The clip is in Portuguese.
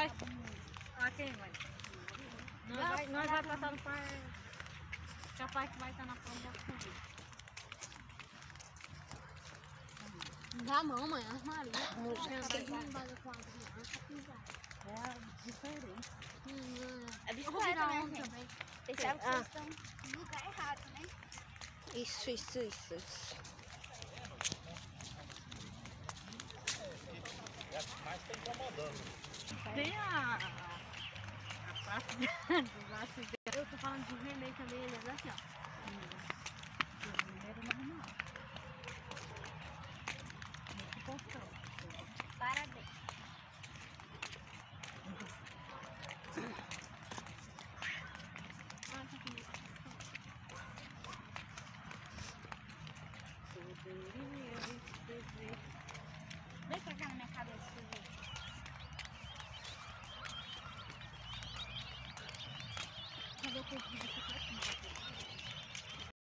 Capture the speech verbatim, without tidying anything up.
vai. Aqui, mãe. Nós vai, nós vai passar no pai. Capaz que vai estar na prova da corrida. Não dá mão, mãe. As Maria. É diferente. É bicicleta, né, gente? Vocês sabem que vocês estão no lugar errado, né? Isso, isso, isso, isso. Mas tá incomodando. Tem a... a parte dos acidentes. Eu tô falando de vender também, eles assim, ó. Primeiro normal. Muito importante. Parabéns. Vem pra cá na minha cabeça pra ver. Cadê o corpo de bicicleta?